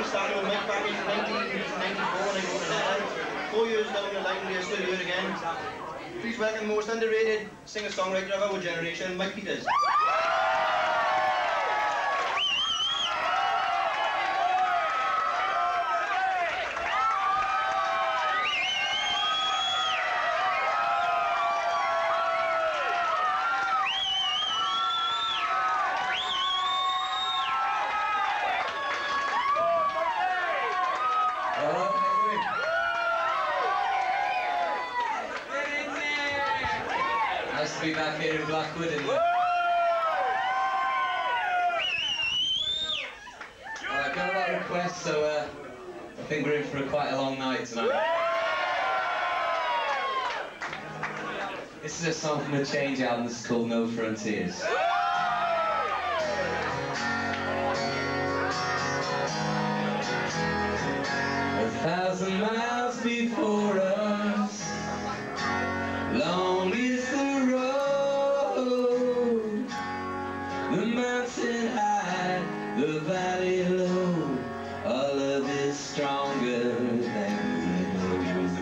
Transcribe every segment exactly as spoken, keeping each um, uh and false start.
started with Mick back in nineteen ninety-four and I go to Netherlands. Four years down the line, we are still here again. Please welcome the most underrated singer-songwriter of our generation, Mike Peters. Nice to be back here in Blackwood. And well, I got a lot of requests, so uh, I think we're in for a quite a long night tonight. This is a song from the Change album. This is called No Frontiers. A thousand miles before us, long is the road, the mountain high, the valley low, our love is stronger than we know.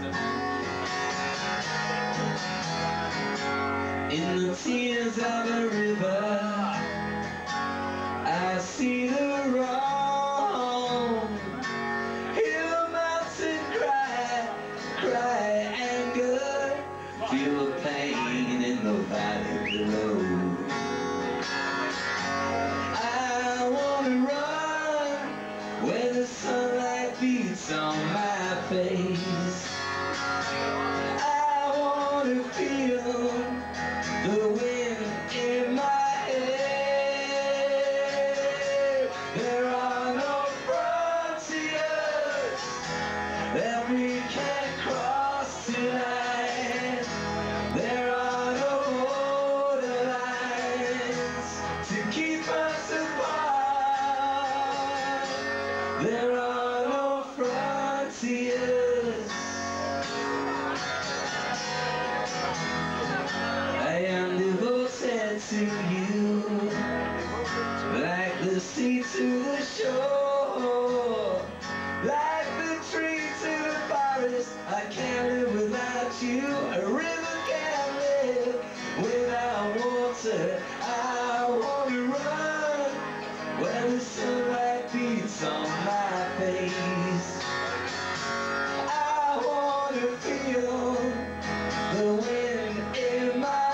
In the tears of a river, I see the wrong, hear the mountain cry, cry anger, feel the pain in the valley below. I wanna run where the sunlight beats on my face. I wanna feel the wind in my hair. There are no frontiers that we can't cross tonight. There are no borderlines to keep us apart. There are no frontiers. I am devoted to you, like the sea to the shore, like the tree to the forest. I can't live without you. A river can't live without water. I wanna run where the sunlight beats on my face. I wanna feel the wind in my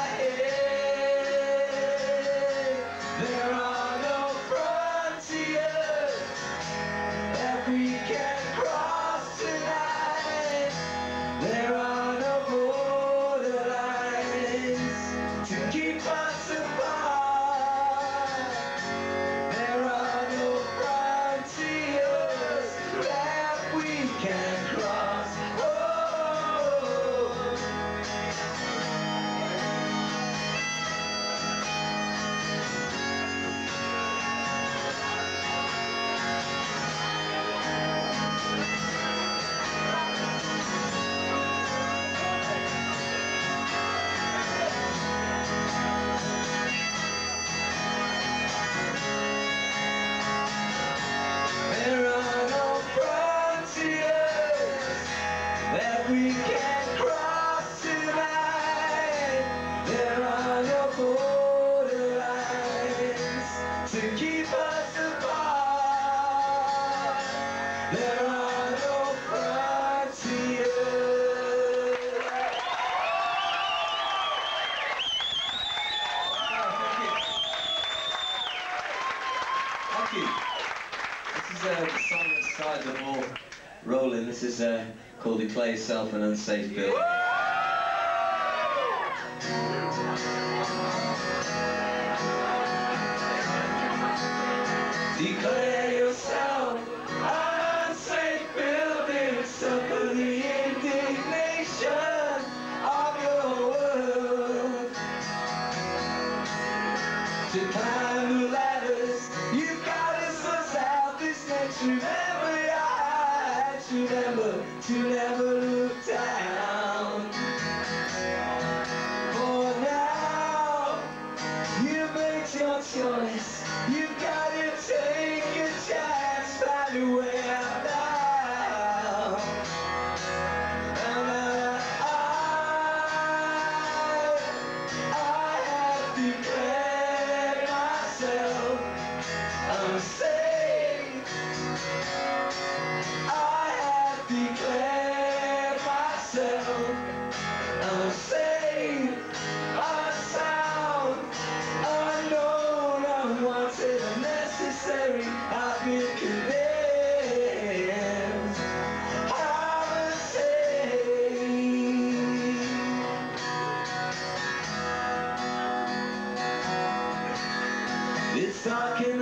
hair. There are no frontiers that we can cross tonight. There are no borderlines to keep us apart. There are no frontiers that we can cross. Oh. There are no frontiers that we can't cross tonight. There are no borderlines to keep us apart. There are no frontiers. Thank you. This is uh, the song that started the ball rolling. This is uh, called Declare Yourself an Unsafe Building. Declare yourself an unsafe building. Suffer the indignation of your world. To climb the ladders, you've got to suss out this next. Remember your heights, remember to never look down. For now, you make your choice. You've got to take a chance, find a way out.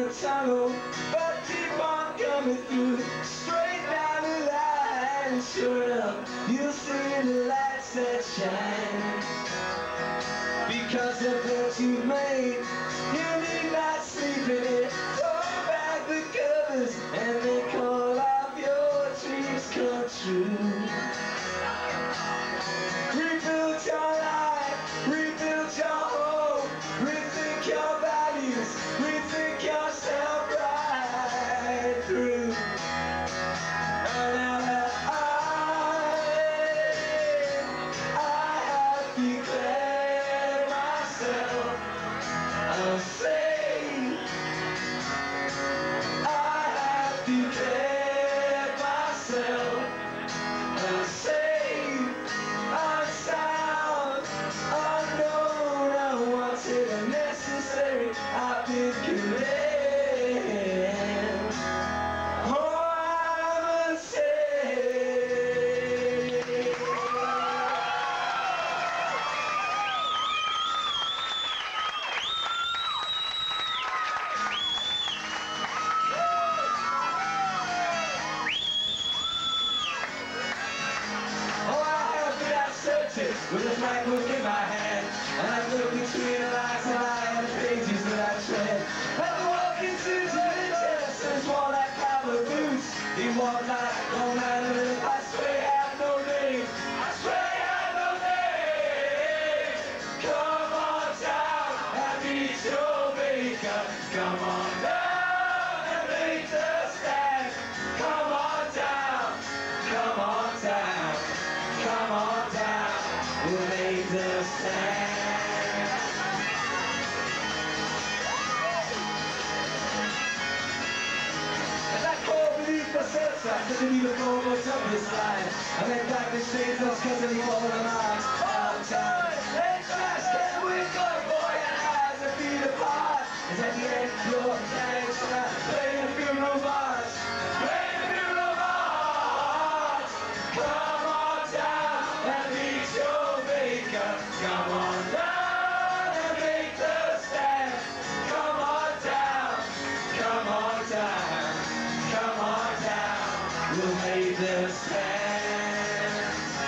the tunnel, but keep on coming through, straight down the line. Sure enough, you'll see the lights that shine. Because of what you've made, you need not sleep in it. Throw back the covers and then call off your dreams come true. Rebuild your life, rebuild your home, rethink your values, rethink yourself right through. And now that I, I have declared myself unsaved, I have declared myself unsaved, unsound, unknown, unwanted, unnecessary. I've been condemned. Oh, I'm unsaved. Oh, I have been out searching with a black book in my hand, and I look between the lines and I and the pages that I tread. And I walk into Jesus's wall like cowboy boots. He walked like no man of it. I swear he had no name. I swear he had no name. Come on down and meet your maker. Come on down and make the stand. Come on down. Come on down. Come on down. We'll make the stand. As I crawl beneath the surface, to be the foremost of this line, I let back the shades lost cause of the all the marks. All time, and trash can wake up, boy, and eyes are feet apart. As at the end of your thanks, and I play the funeral march. Play the funeral march. Come on down and meet your maker. Come on down and make the stand. Come on down. Come on down. Come on down. We'll make the stand.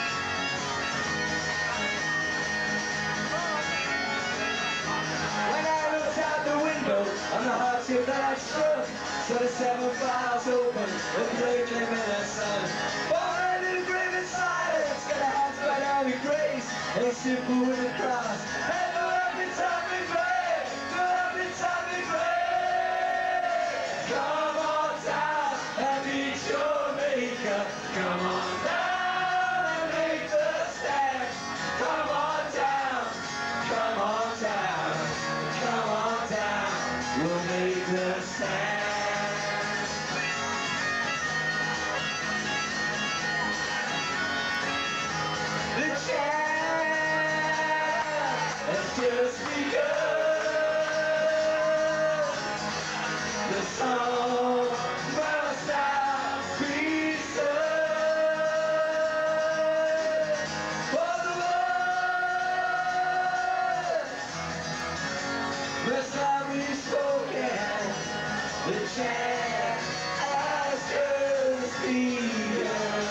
When I looked out the window on the hardship that I struck, so the seven files open with great gleam in the sun. Falling in grave in silence, got a hands by every grace, and simple with a cross. And the weapons of me grave, the weapons of me grave. Come on down and meet your maker. Come on down and make the stand. Come on down, come on down, come on down. We'll make the stand. The chant has just begun. The song must now be sung. For the word must now be spoken. The chant has just begun.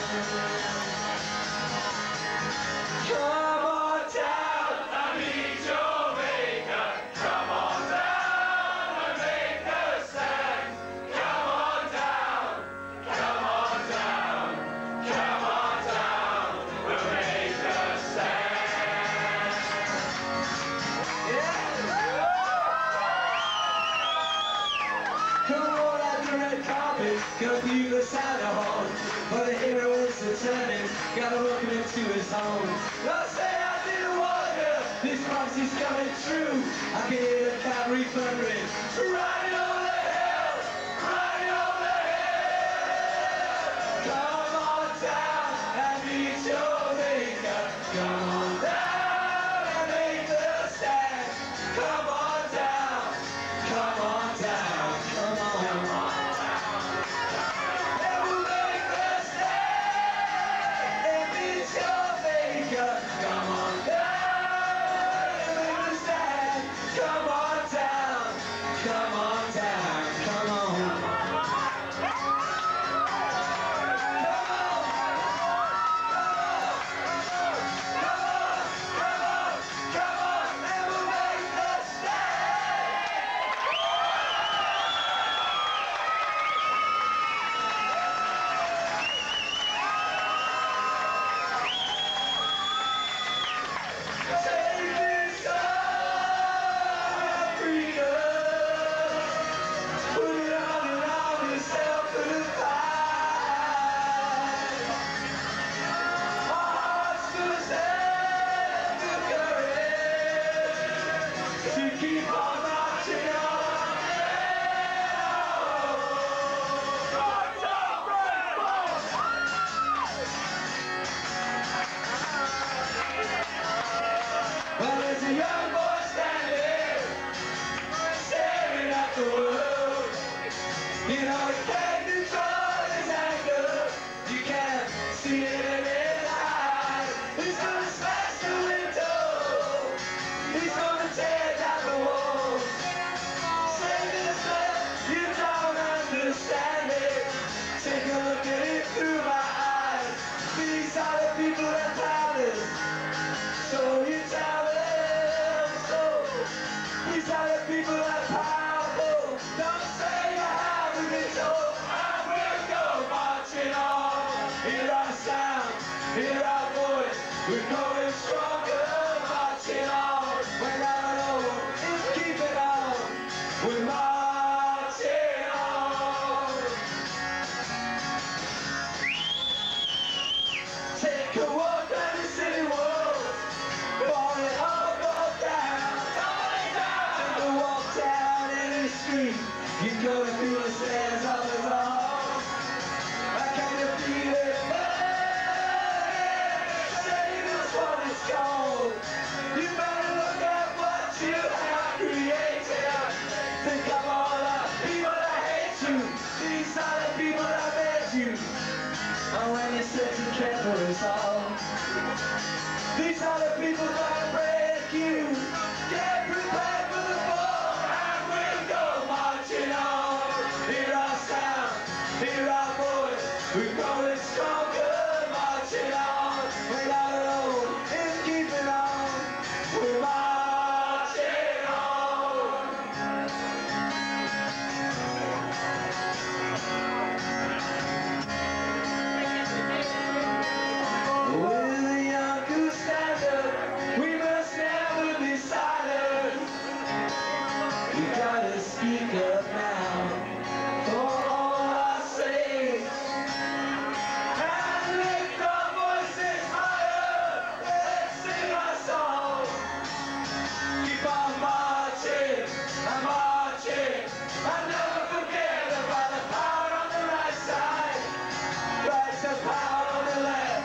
Come on down and meet your maker. Come on down and make the stand. Come on down. Come on down. Come on down. We'll make the stand. Yeah. Come on out the red carpet. Come view the sound of horn. For the hero is returning. Gotta welcome him to his home. Don't say I didn't wonder. This prophecy's coming true. I can hear the cavalry thundering. Riding over the hill. Riding over the hill. Come on down and meet your maker. Come on down and make the stand. Come on down. Come on down. Come on. Come on. And we'll make the stand and meet your maker. Come on down and make the stand. Come on down. Come on down. hear our sound, hear our voice. We're going stronger, marching on. When our own is keeping on, we're marching on. Take a walk down the city walls, falling all fall down, falling down. Take a walk down any street, you're gonna feel the sands of us all. I kind of feel it burning, save us what it's gold. You better look at what you have created. Think of all the people that hate you, these are the people that made you. And when you sit and care for us all, these are the people that break you. Get prepared for the fall, and we'll go marching on. Hear our sound, hear our voice. We're going stronger, marching on. We're not alone in keeping on. We're marching on. We're the young who stand up. We must never be silent. We gotta speak up now for all our sake. And lift our voices higher. Let's sing our song. Keep on marching and marching. And never forget about the power on the right side. Rise the power on the left.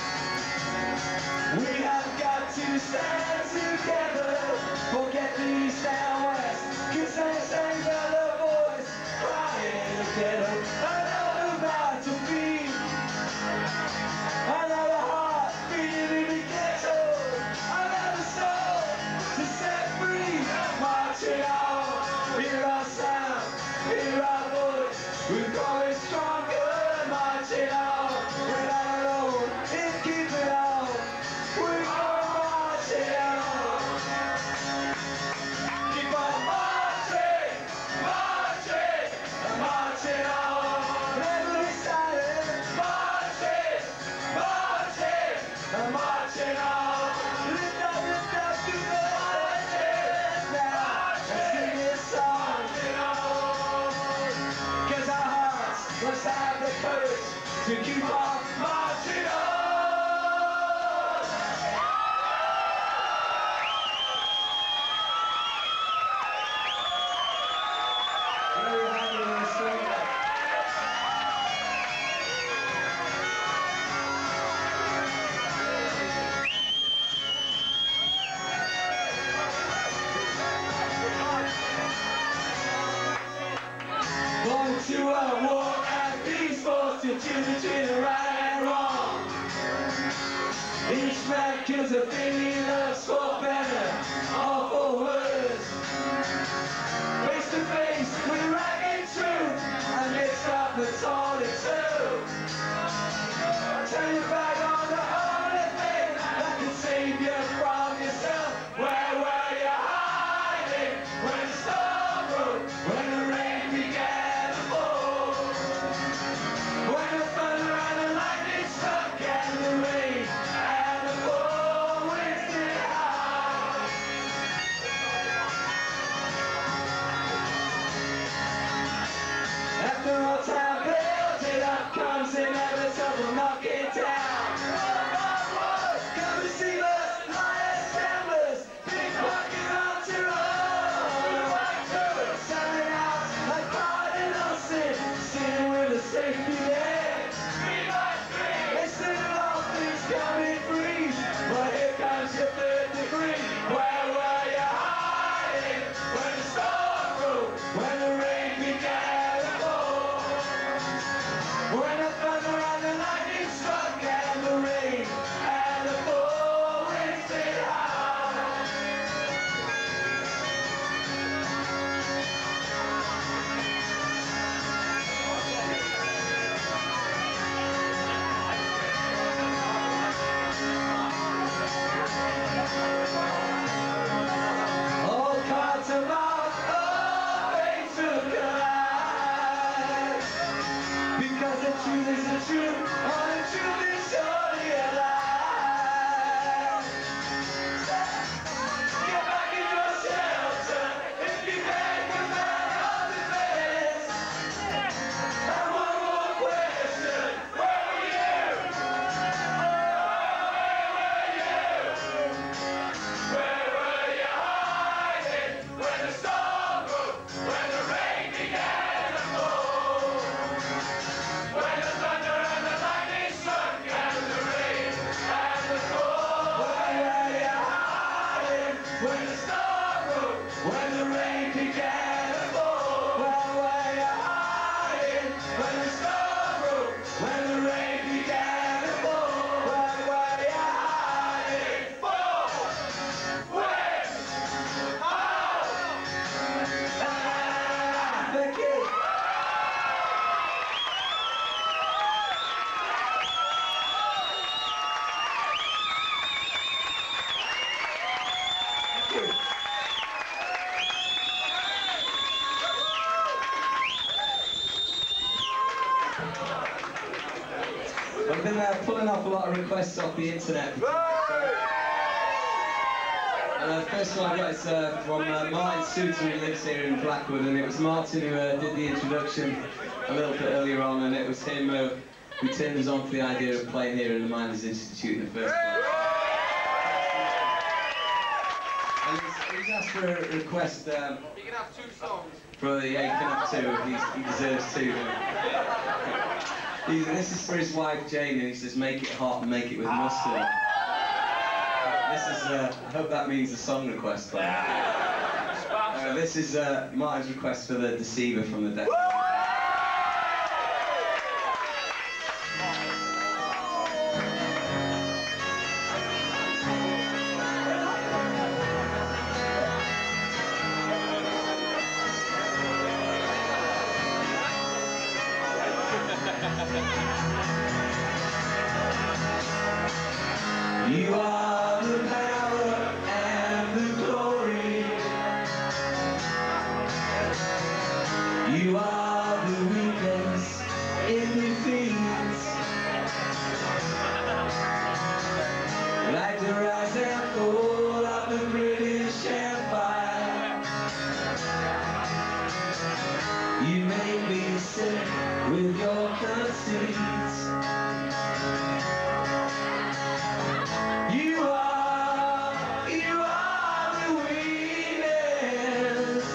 We have got to stand together. Forget the east and west. Cause there's another voice crying together. Another battlefield. Another heart beating in the ghetto. Another soul to set free. Marching on. Hear our sound. Hear our voice. We're going stronger. Marching on. We're not alone in keeping on. We're going marching on. Keep on marching, marching, marching on. Never be silent. Marching, marching, marching on. Lift up, lift up to the marching now. And sing this song. Cause our hearts must have the courage to keep on marching on. Very happy with this song. Born to a war and peace, forced to choose between the right and wrong. Each man kills a thing he loves for better or for worse. Face to face with ragged truth and mixed up and torn in two. Turn your back on the only thing that can save you from yourself. Where were you hiding when the storm broke, when the rain began to fall? When the thunder and the lightning struck and the rain and the cold winds did howl. After all time builds it up, comes inevitable knock it down. Come receive us, lion gamblers, pickpocket on to roll. Selling out like cardinal sin, sin with a safety net. They said all things coming free, but here comes your third degree. Where were you hiding when the storm broke, when the rain began to fall? When the thunder and the lightning struck 'cause the truth is the truth, oh, the truth is surely alive. Get back in your shelter if you can't come out of the best. And one more question, where were you? Where were you hiding when the storm broke, when the rain began to fall? When the thunder and the lightning struck and the rain and the cold. Where were you hiding when the storm broke, when the rain began to fall? Where were you hiding when the storm broke, when the rain began to fall? Where were you hiding? For? When? How? Ah, thank you. I've been uh, pulling off a lot of requests off the internet. And the first one I got is uh, from uh, Martin Souter, who lives here in Blackwood, and it was Martin who uh, did the introduction a little bit earlier on, and it was him uh, who turned us on to the idea of playing here in the Miners Institute in the first place. And he's, he's asked for a request. Um, You can have two songs. For the, yeah, you can have two. He's, he deserves two. He's, this is for his wife Jane, and he says, "Make it hot and make it with mustard." This is. Uh, I hope that means a song request. Uh, this is uh, Martin's request for the Deceiver from the Dead. You are the power and the glory. You are the weakness in defeat. Like the rise and fall of the British Empire. You make me sick with your conceits. You are, you are the weakness.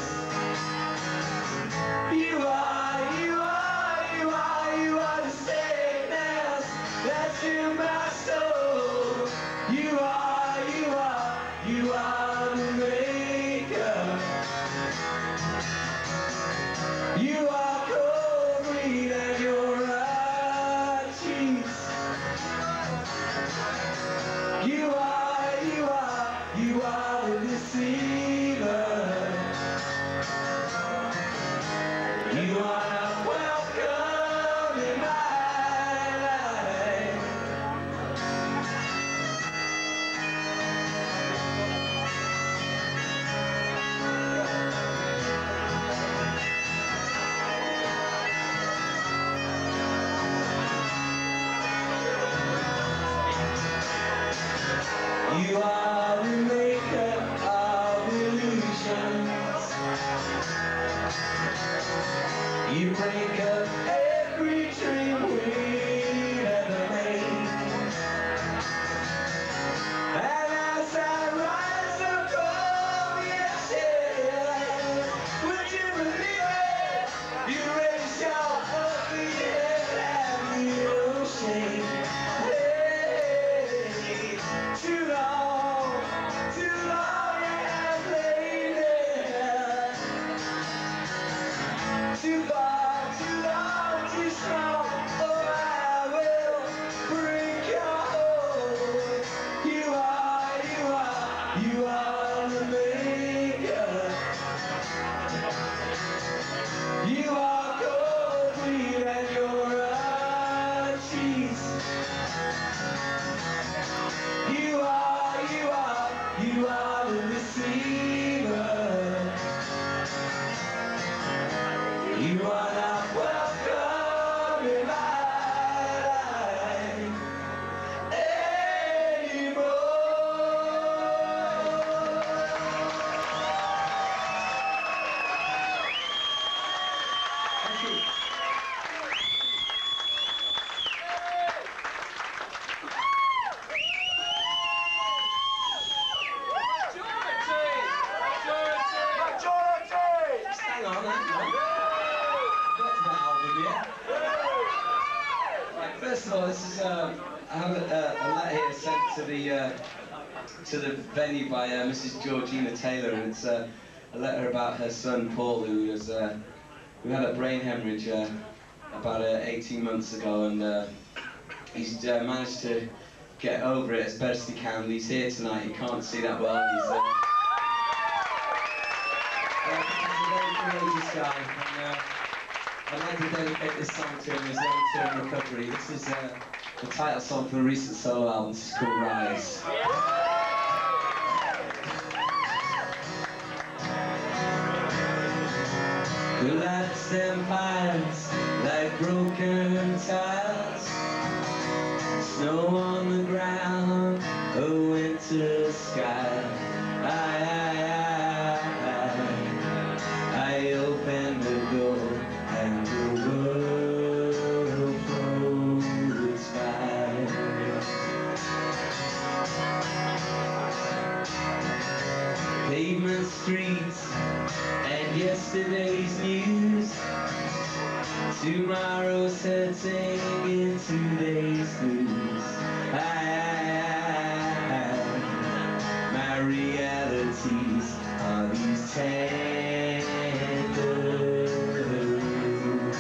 You are, you are, you are, you are the sickness that's in my soul. You are, you are, you are the maker. You are cold green and your eyes cheeks. first of all, this is uh, I have a, a letter here sent to the uh, to the venue by uh, Missus Georgina Taylor, and it's uh, a letter about her son Paul, who was uh, who had a brain hemorrhage uh, about uh, eighteen months ago, and uh, he's uh, managed to get over it as best he can. He's here tonight. He can't see that well. He's, uh, uh, he's a very courageous guy. And, uh, I'd like to dedicate this song to him, his long-term recovery. This is uh, the title song from a recent solo album. This is called Rise. Collapsed empires like broken tiles, snow on the ground, a winter sky. I, I, I, I opened the door and the world floats by. Pavement streets and yesterday's news, tomorrow's hurting in today's blues. I, I, I, my realities are these tender roots.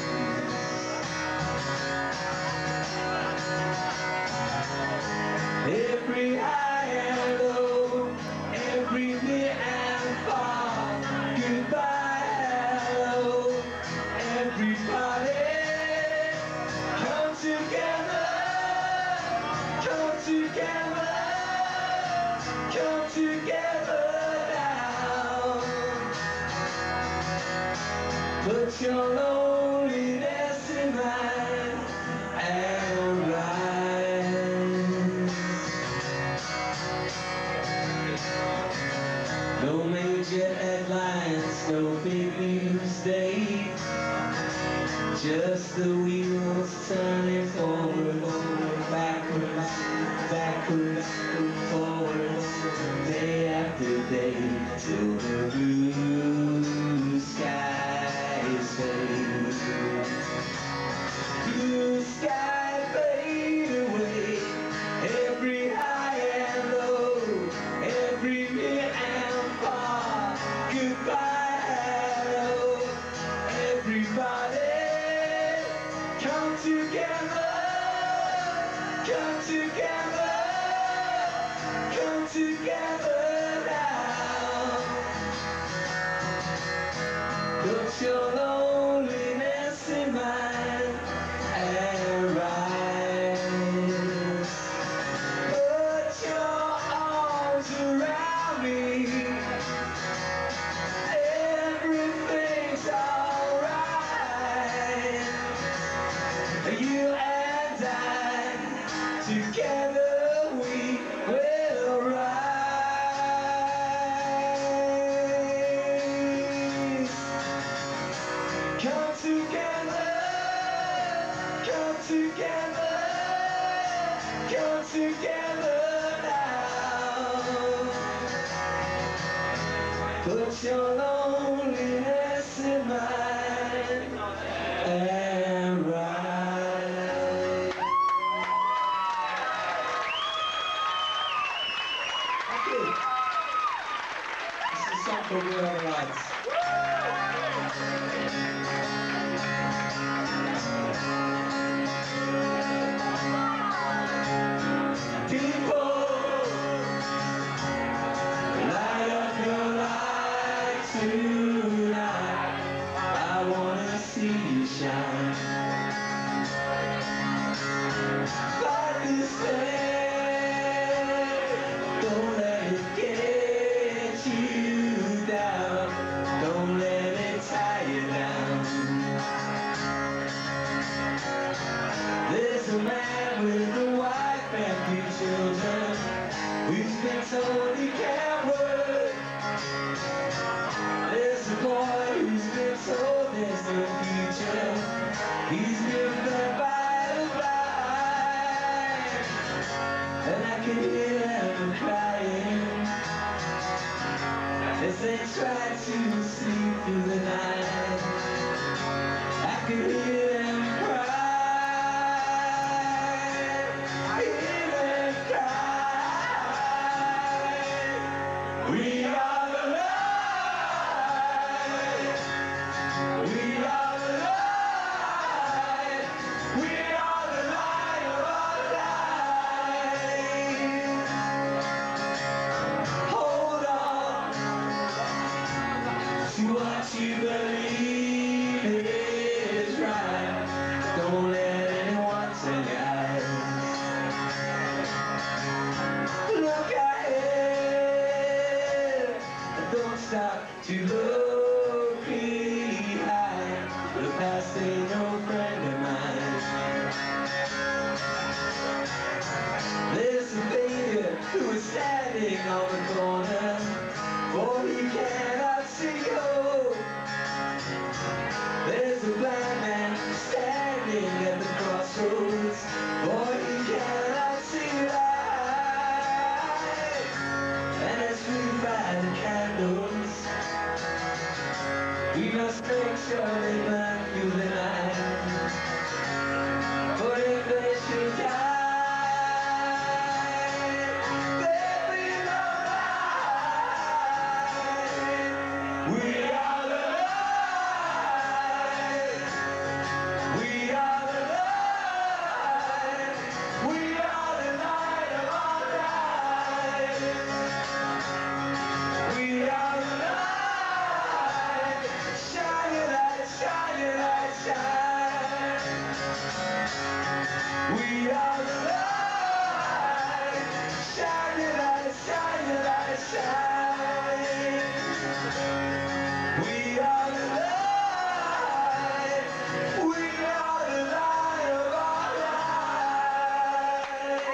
Every high and low, every near and far, goodbye, hello, everybody. Come together, come together, come together now. Put your loneliness in mine and rise. No major headlines, no big news day, just the wheels turning forward, backwards, backwards, forwards, day after day, till the blue skies fade. Blue sky fade away, every high and low, every near and far, goodbye, hello, everybody. Come together, come together, come together now. Put your loneliness in mine and rise. Put your arms around me, everything's alright. You and I, together we will rise. Come together, come together, come together now. Put your loneliness in mine and rise. Thank you. This is a song called We're All Right. People, light up your light tonight. I wanna see you shine. Fight this flame, don't let it get you down. Don't let it tie you down. There's a man with a wife and three children who's been told he can't work. There's a boy who's been told there's no future. He's been fed by the blind, and I can hear them crying as they try to sleep through the night. I can hear them cry. standing on the corner, for he cannot see hope. There's a blind man standing at the crossroads, for he cannot see light. And as we light the candles, we must make sure they burn through the night. For if they should die, there'll be no light. We are the light. We are the light. We are the light of our life. We are the light. Shine your light, shine your light, shine. We are the light. Shine your light, shine your light, shine. We are the light. We are the light of our life.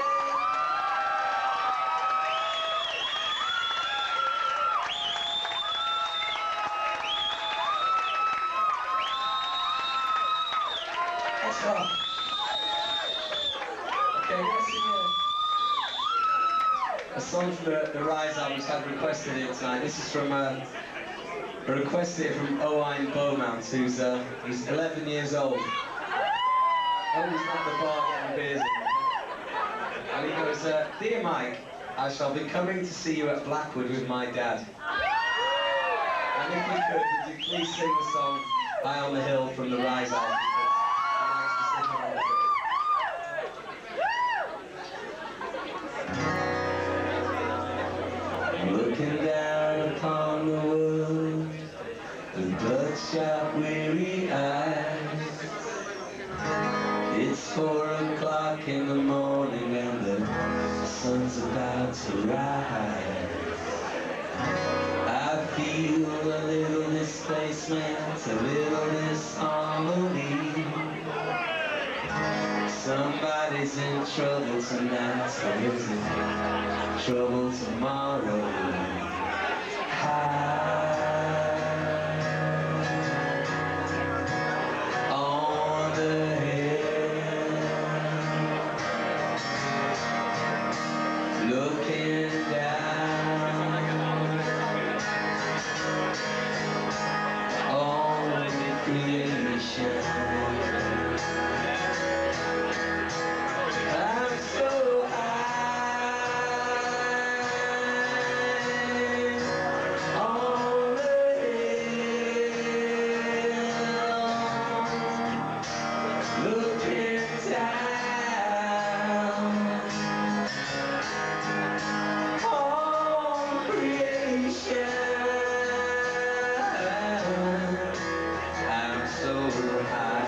Let's go. Okay, let's sing a, a song from the, the Rise album. Just had requested it tonight. This is from uh, a request here from Owain Beaumont, who's uh, who's eleven years old. Oh, he's at the bar getting beers. And he goes, uh, "Dear Mike, I shall be coming to see you at Blackwood with my dad. And if we could, would you please sing the song High on the Hill from the Rise album?" Looking down upon the world with bloodshot weary eyes. It's four o'clock in the morning and the sun's about to rise. I feel a little displacement, a little disharmony. Somebody's in trouble tonight, someone's in trouble tomorrow. High on the hill, looking down on creation. I'm so high on the hill, looking down on creation. I'm so high.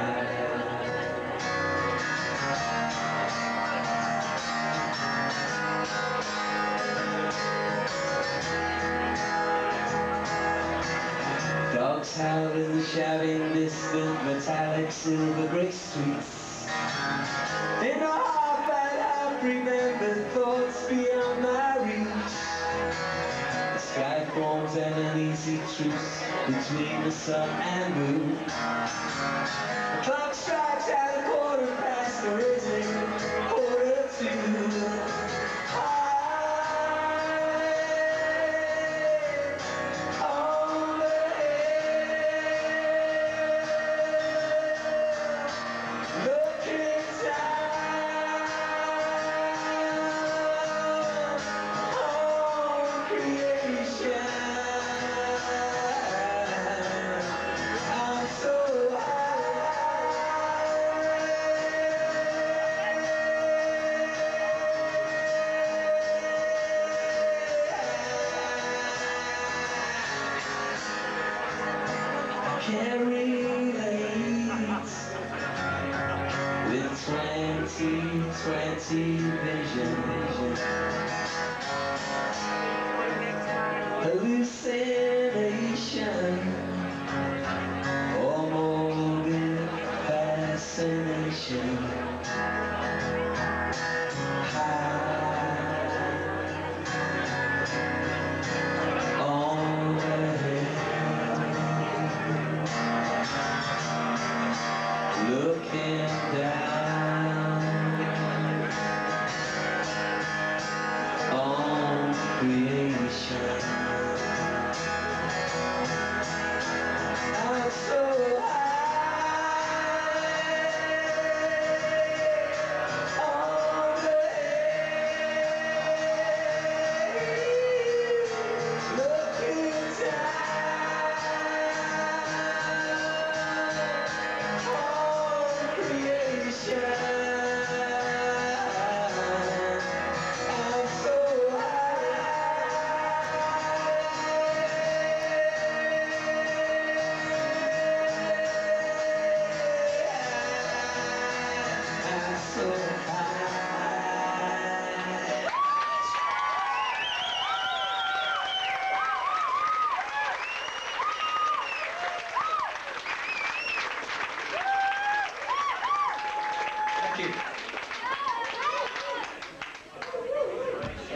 Dogs howl in the shouting distant metallic silver grey streets. In a heart that I've remembered thoughts beyond my reach. The sky forms an uneasy truce between the sun and moon. The clock strikes at a quarter past the risen quarter to. Can't relate with twenty twenty vision. Hallucination or morbid fascination. High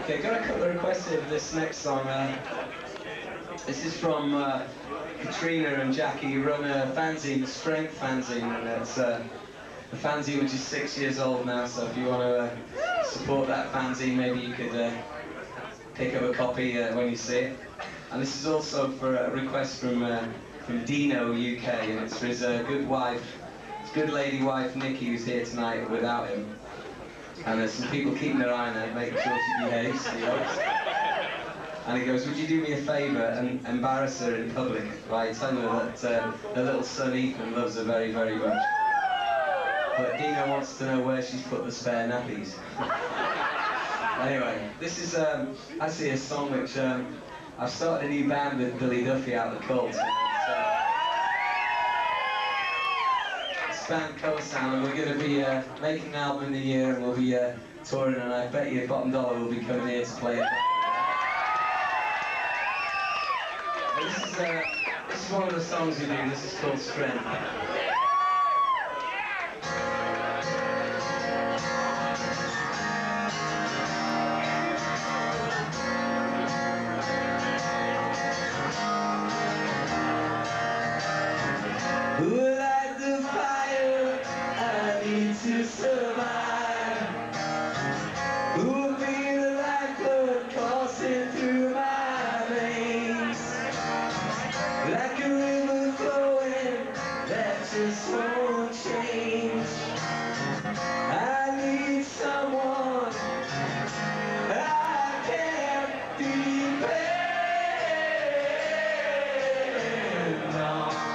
Okay, got a couple of requests here for this next song. Uh, this is from uh, Katrina and Jackie, who run a fanzine, a Strength fanzine, and it's uh, a fanzine which is six years old now, so if you want to uh, support that fanzine, maybe you could uh, pick up a copy uh, when you see it. And this is also for a request from, uh, from Dino, U K, and it's for his uh, good wife, his good lady wife Nikki, who's here tonight without him. And there's some people keeping their eye on her, making sure she behaves, he hopes. And he goes, would you do me a favour and embarrass her in public by telling her that uh, her little son Ethan loves her very, very much. But Dino wants to know where she's put the spare nappies. Anyway, this is um, actually a song which um, I've started a new band with Billy Duffy out of the Cult. Band Colour Sound, and we're going to be uh, making an album in the year, and we'll be uh, touring, and I bet you Bottom Dollar will be coming here to play it. This is, uh, this is one of the songs we do. This is called Strength. To survive, who will be the lifeblood coursing through my veins, like a river flowing that just won't change. I need someone I can depend on.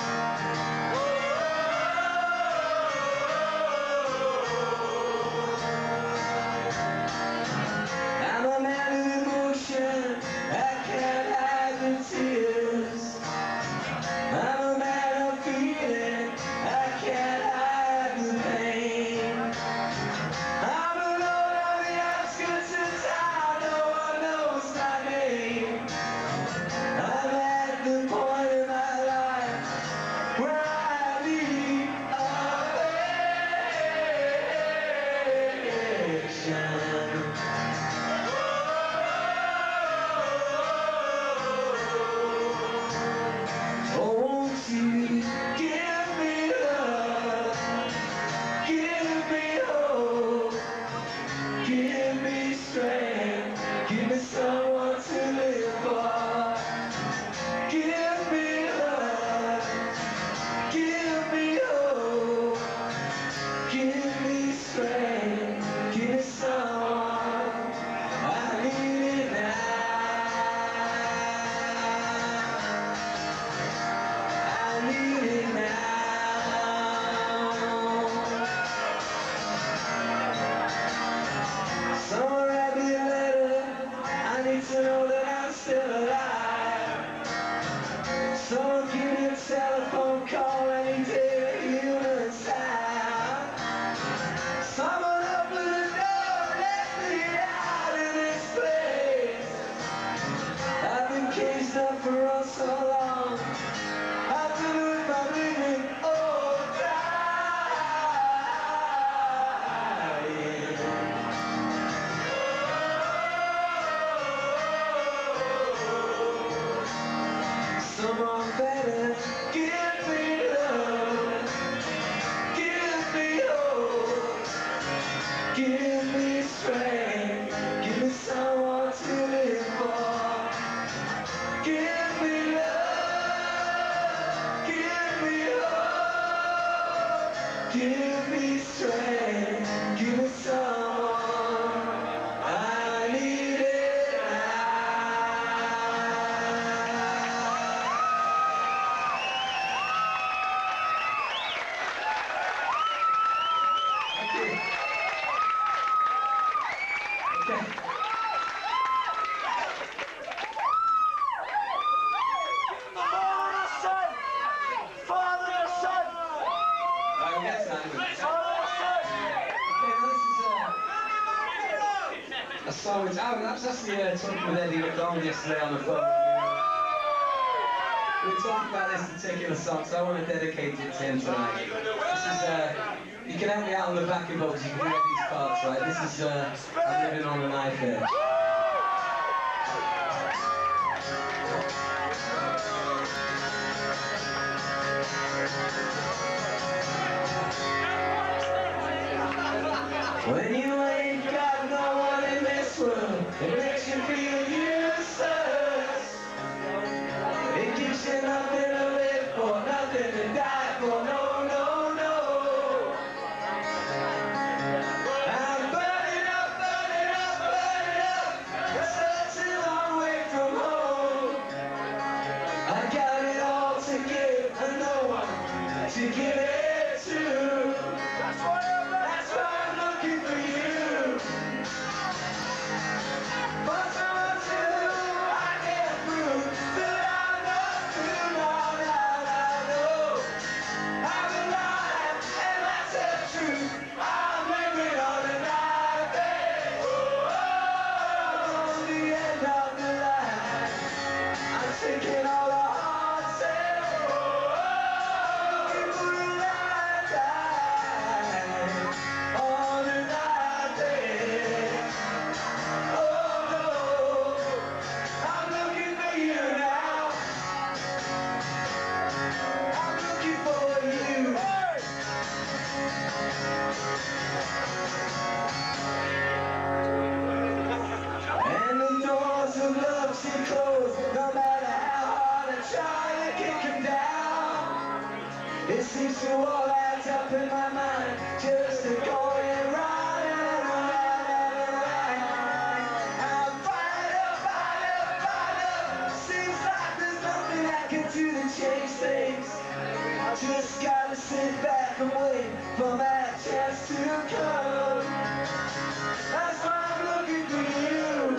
Telephone call any day, human sound. Someone open the door, let me out of this place. I've been caged up for all so long. I've been with my living all dying. Someone better give me love, give me hope, give me strength, give me someone to live for. Give me love, give me hope, give me strength, give me someone. I need it now. A song which I was actually uh, talking with Eddie McDonald yesterday on the phone. We were talking about this particular song, so I want to dedicate it to him tonight. This is, uh, you can help me out on the backing vocals, you can hear these parts, right? This is, uh, I'm living on a knife edge. When you ain't got no one in this world, it makes you feel useless. It gives you nothing to live for, nothing to die for, no, no, no. I'm burning up, burning up, burning up, such a long way from home. I got it all to give and no one to give it to. That's why I'm looking for you. For someone to I can't prove that I'm not through, no, no, no, no. I'm alive and that's the truth. I'm living on the night, babe. Oh, the end of the line. I'm taking all the hearts and oh, looking for a lifetime. On the night, babe. Oh no, I'm looking for you now. I'm looking for you. And the doors of love seem closed, no matter how hard I try to kick them down. It seems to all add up in my mind, just a going round and around and around. I'm fired up, fired up, fired up. Seems like there's nothing I can do to change things. I just gotta sit back and wait for that chance to come. That's why I'm looking for you.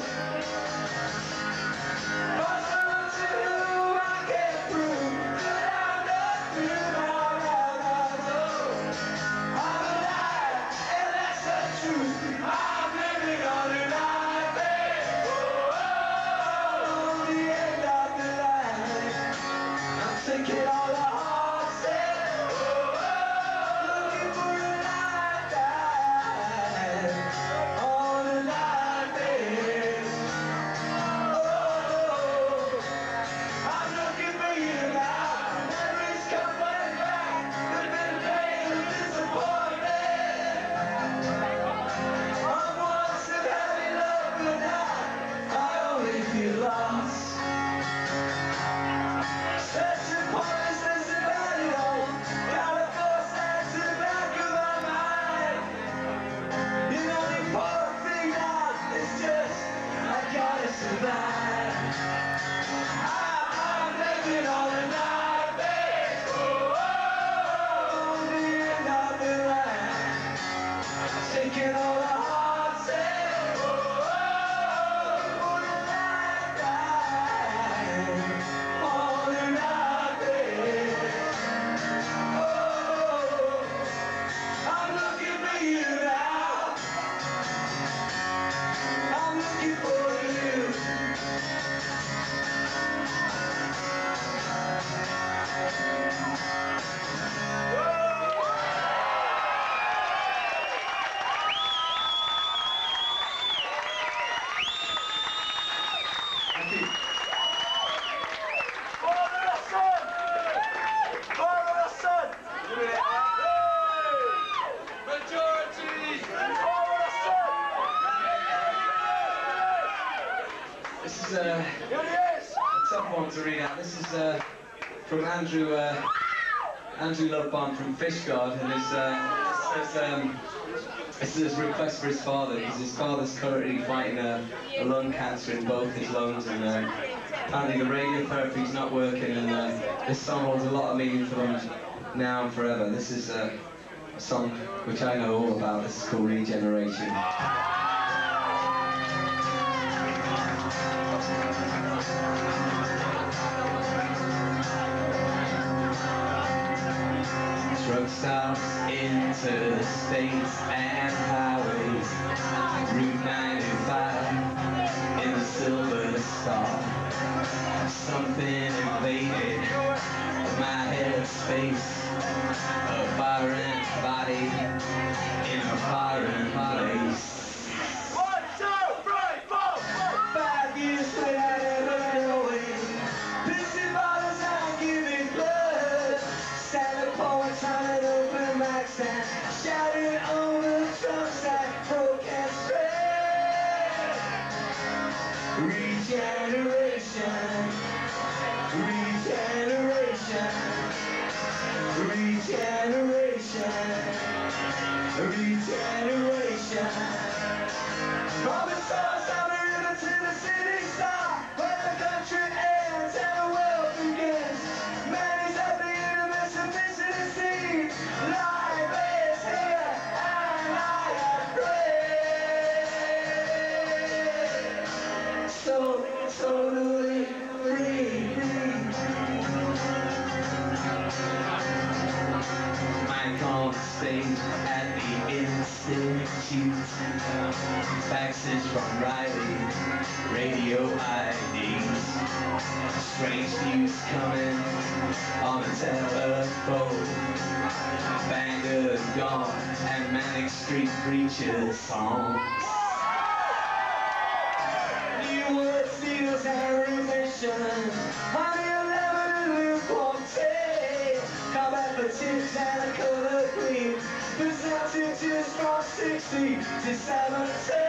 For someone to who I can prove that I'm not through, no, no, no, no. I'm alive, and that's the truth. I'm living on the night, babe. Oh, the end of the line. I'm taking all the hearts and oh, looking for a lifetime. On the night, babe. Oh, I'm looking for you now. Memories come flooding back. The bitter pain of disappointment. I'm once a happy love, but now I only feel lost. Such a poisonous about it all. Gotta force that to the back of my mind. You know the important thing now is just I gotta survive. I'm, I'm living on the night, babe. Oh, the end of the line. Taking all the hearts and oh, for the lifetime. On the night, babe. Oh, I'm looking for you now. I'm looking for you. Thank you. This is uh, a tough one to read out. This is uh, from Andrew uh, Andrew Lovebond from Fishguard, and it's, uh, it says, um, this is his request for his father, because his father's currently fighting a, a lung cancer in both his lungs, and uh, apparently the radiotherapy's not working, and uh, this song holds a lot of meaning for them now and forever. This is uh, a song which I know all about. This is called Regeneration. Truck stops, interstates and highways, Route ninety-five in the Silver Star. Something invaded my headspace, a foreign body in a foreign place. One, two, three, four, five years later, I never know it. Pissing bottles out, giving blood. Standing poets on an open mic stand, shouting over the truck. Regeneration, regeneration, regeneration, regeneration. From the source of the river to the city star, where the country ends and the world begins. Man is at the universe of missing life is here and I am free. So totally free. Man can't stay at the institute. Faxes from Riley, radio I Ds. Strange news coming on the telephone. Bangers gone and Manic Street Preachers songs. New words, needles and revision. Honey, eleven and lukewarm tea. Combat for tips and a color green. Percentages from sixty to seventy.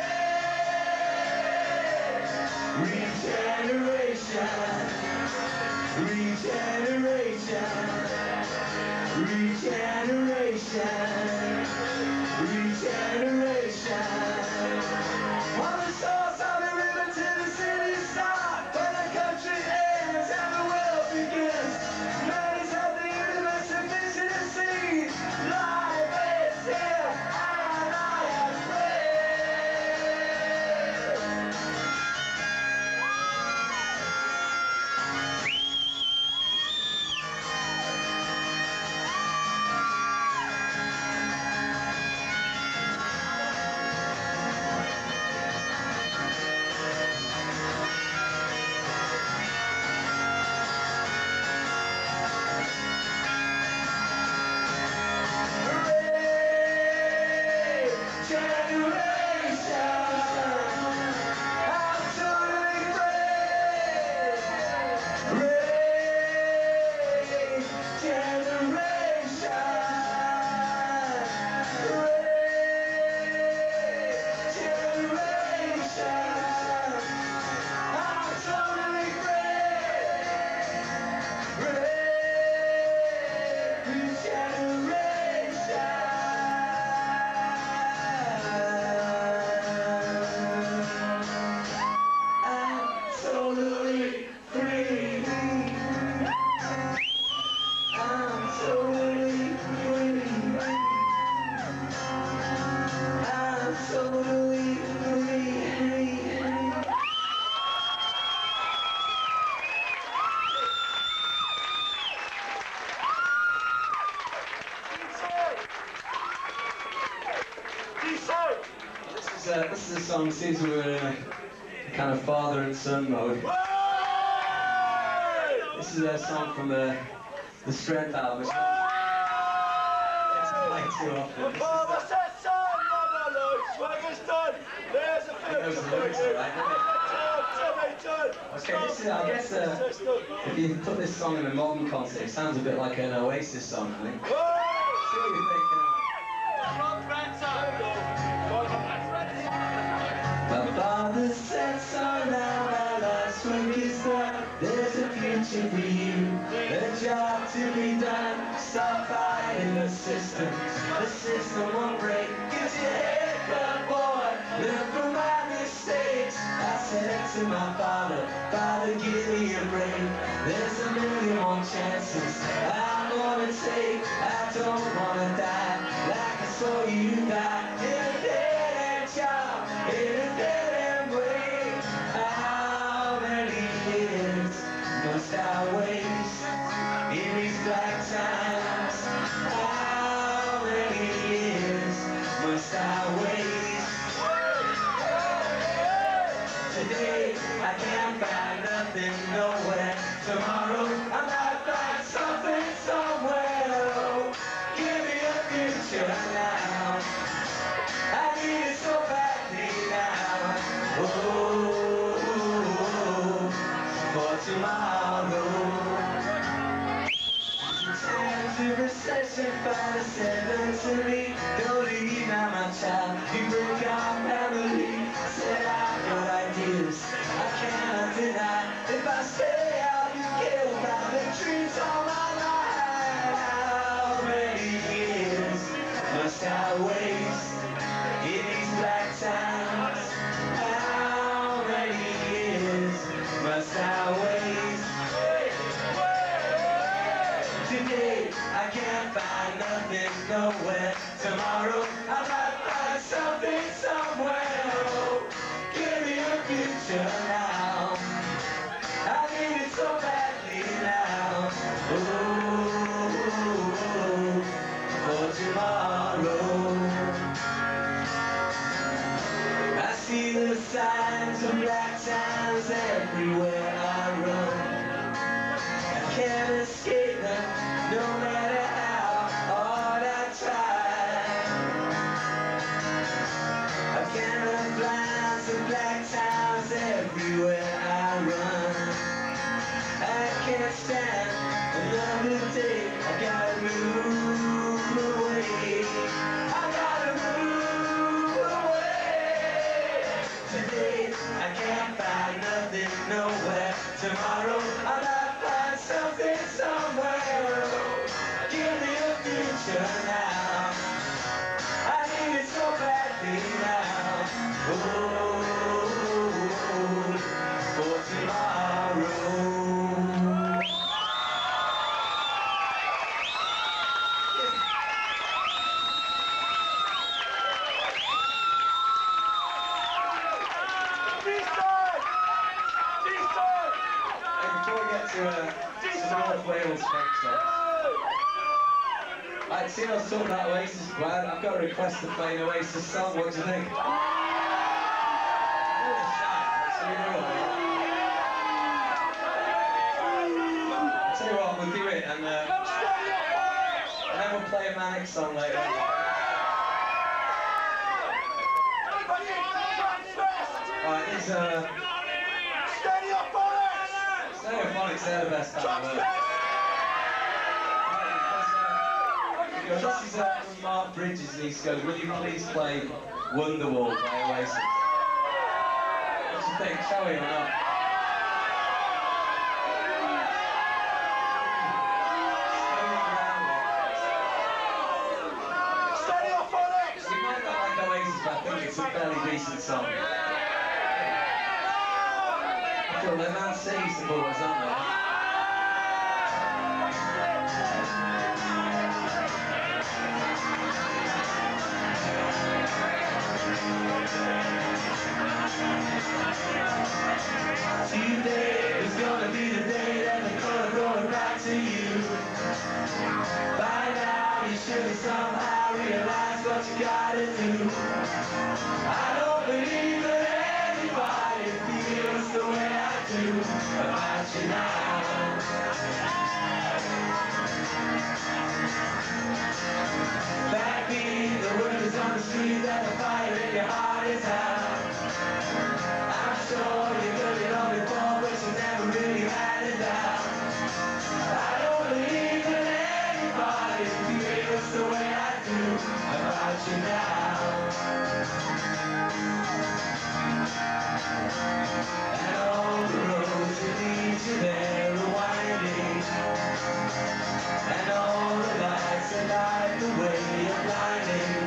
Regeneration, regeneration, regeneration, regeneration. On the source of the river to the city star, where the country ends and the world begins. Man is at the universe and vision and see. Life is here and I am free. Uh, this is a song, seems we were in a kind of father and son mode. This is a song from the the Strength album. It's not played too often. Those are the lyrics, right? Okay, this is, I guess, uh, if you put this song in a modern context, it sounds a bit like an Oasis song, I think. See what you think. My father said so, now my last work is done. There's a future for you, a job to be done. Stop fighting the system, the system won't break. Get your head cut, boy, learn from my mistakes. I said to my father, Father, give me a break. There's a million more chances I'm gonna take. I don't wanna die like I saw you die. In a dead-end job, in a dead-end way. How many years must I waste in these black times? How many years must I waste? Today I can't find nothing nowhere. Tomorrow I might find something somewhere. Oh, give me a future now. I need it so badly now. Oh, for tomorrow. Times of recession, Father said to me, don't leave now, my child. You break our family. I said I've got ideas I cannot and black times everywhere I run. I can't escape them, no matter how hard I try. I cannot blind and black times everywhere I run. I can't stand another day, I gotta move away. I gotta move away. Today I can't find nothing nowhere. Tomorrow I might find something somewhere. Give me a future now. I need it so badly now. Oh, for tomorrow. To uh, some North Wales folk song. Right, see, I was talking about Oasis, Brad. I've got a request to play an Oasis song. What do you think? Oh, so you're all right. Tell you what, we'll do it, and, uh, and then we'll play a Manic song later on. Right, this uh. Stereophonics, they're the best band ever. This is uh, from Mark Bridges, and he goes, will you please play Wonderwall by Oasis? What do you think? Shall we or not? Stereophonics! You might not like Oasis, but I think it's a fairly decent song. Well, they're Man City supporters, aren't they? Today is gonna be the day that the color going back to you. By now you should have somehow realized what you gotta do. I don't believe that anybody feels the way I do about you now. Backbeat, the word is on the street that the fire in your heart is out. I'm sure you've heard it all before, but you never really had it down. I don't believe that anybody feels the way I do about you now. And all the roads that lead you there are winding, and all the lights that light the way are blinding.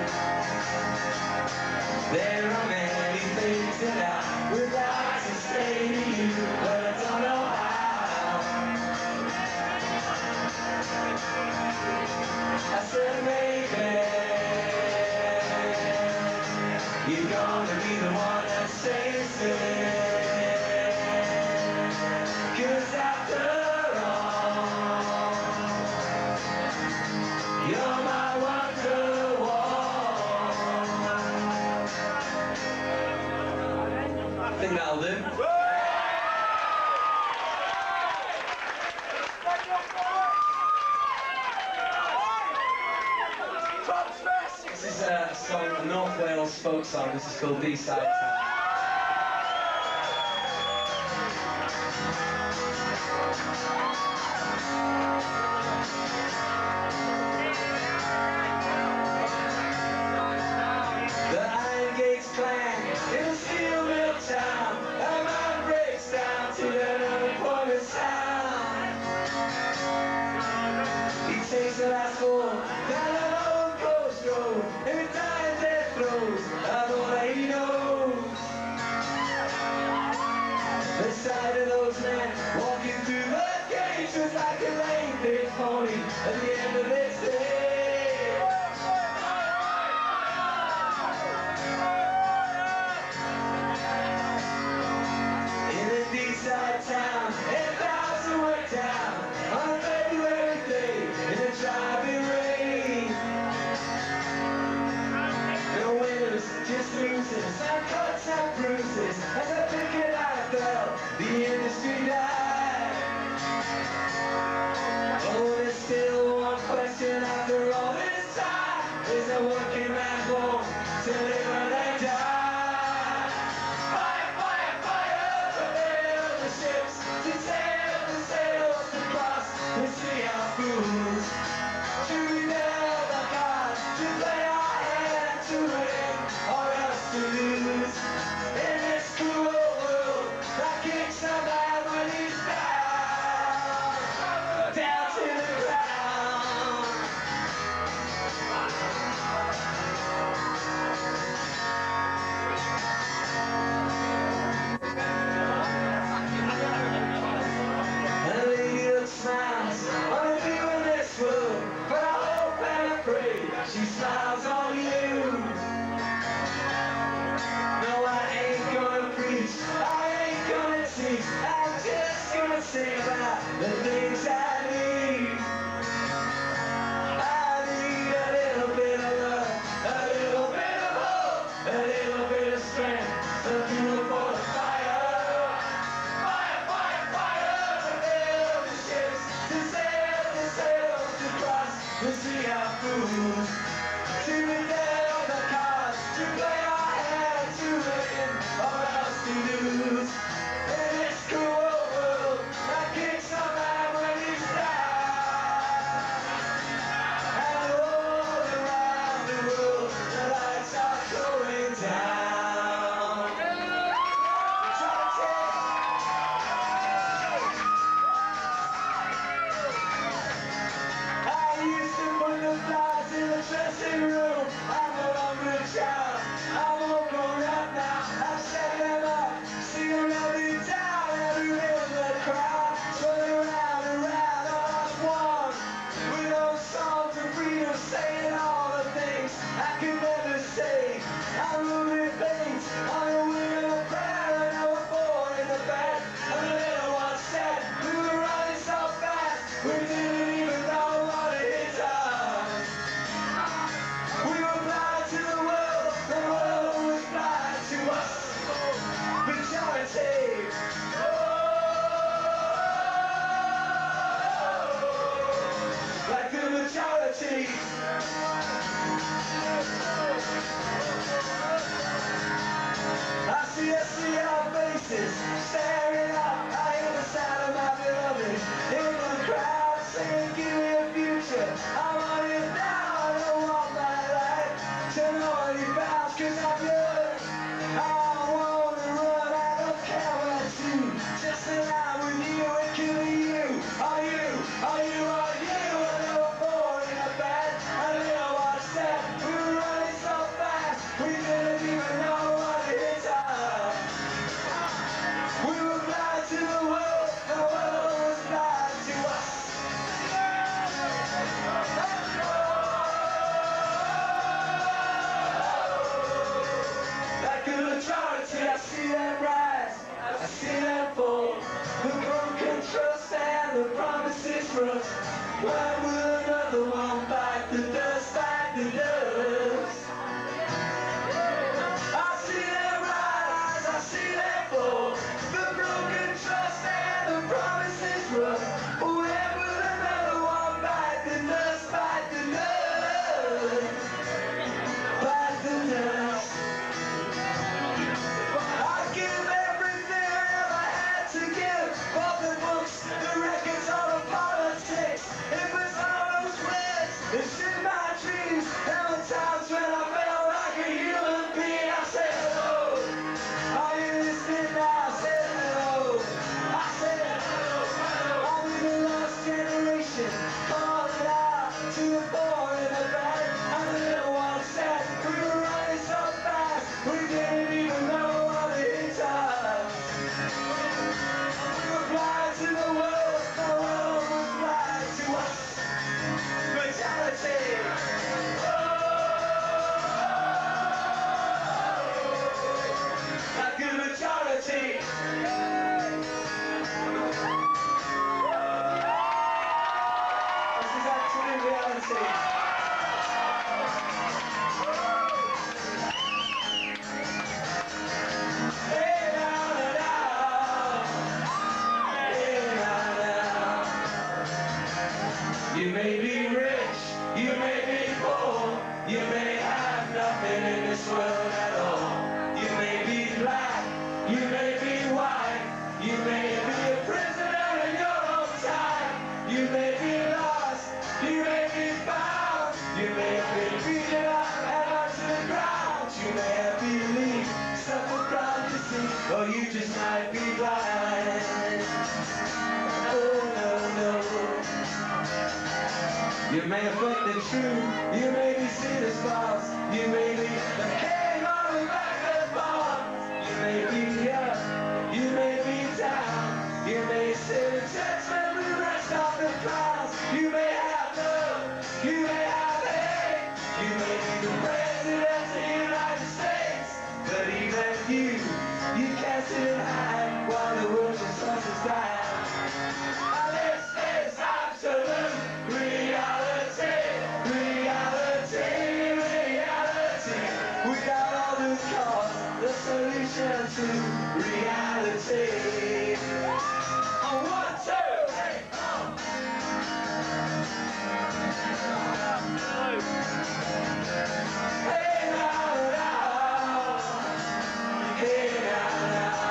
There are many things that I would like to say to you, but I don't know how. I said maybe you're gonna be the one that saves it, 'cause after all, you're my Wonderwall. I think that'll do. This is a song, a North Wales folk song. This is called D-Side Town. The iron gates clang in a steel mill town. A man breaks down to that unemployment sound. He takes the last fall down an old ghost road, and he dies death throes of all that he knows. to lose. In this cruel world that kicks a man when he's down. And all around the world the lights are going down. Try to take I used to put the flies in the dressing room. I'm no longer a child. I'm all grown up now. I've set them up, seen them every down, everywhere in the crowd. Swirling around and round, all as one. With those songs of freedom, saying all the things I could never say. I'm moving things on the wing of a prayer, and I was born in the bed. And the little one said, we were running so fast, we didn't even know what it is. We were blind to the world, the world was blind to us. Majority. Oh, like the majority. I see, I see our faces staring up. I hear the sound of my beloved in the crowd saying, give me a future. I want it now. I don't want my life to know any bounds, cause I'm yours. I want to run, I don't care what I do. Just in line with you, it could be you. Are you, are you, are you? And they were born in a bed. And you know what I said? We were running so fast, we didn't even know what it is. We were blind to the world, the world was blind to us. Like a majority, I see them rise, I see them fall. The broken trust and the promises rust. When will another one bite the dust, bite the dust? I see them rise, I see them fall. The broken trust and the promises rust. When will another one bite the dust, bite the dust? Bite the dust. I'd give everything I ever had to give. All the books, the records, all the politics. It was all those words, it's in my dreams. There were times when I felt like a human being. I said hello. Are you listening now? I said hello. I said hello. I'm in the lost generation, calling out to the poor in the back. And the little one said, we were running so fast, we didn't even know what it is. We were blind to the world, the world was blind to us. Majority. Oh, like a majority. This is absolute reality. Hey, now, now, now. Hey, now, now. You may be rich, you may be poor, you may have nothing in this world at all. You may be black, you may be white, you may be a prisoner in your own time. You may be lost, you may be found, you may be beaten up and onto the ground. You may have believed, suffered from deceit, or you just might be blind. Oh no, no. You may have felt the truth, you may be seen as false, you may be the king on the back of the ball. You may be up, you may be down, you may sit in judgment with the rest of the clouds. You may have love, you may have hate, you may be the president of the United States, but even you, you can't sit and hide while the world just tosses down. And this is absolute reality, reality, reality. We got all the cause, the solution to reality. On one, two, three, four. Hey now, now. Hey now, now.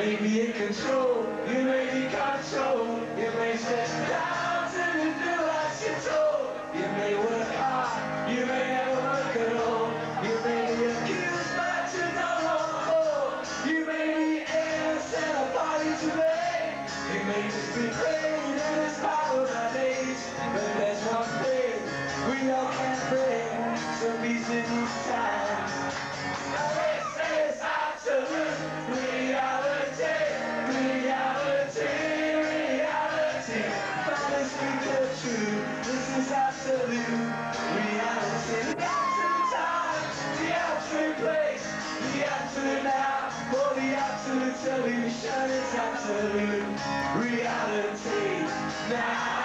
may be in control, you may be controlled. You may step down till you do as you're told. You may work hard, you may never work at all. You may be accused but you don't hold. You may be innocent, a party to blame. You may just be praying and it's power of age. But there's one thing we all can't bring, some peace in these times. This is absolute reality, reality, reality. Finally speak the truth, this is absolute reality. The absolute time, the absolute place, the absolute now, for the absolute solution is absolute reality now.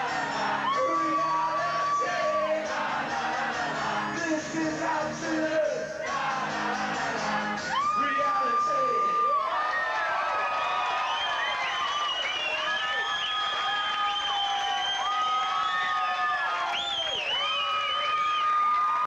This is absolute.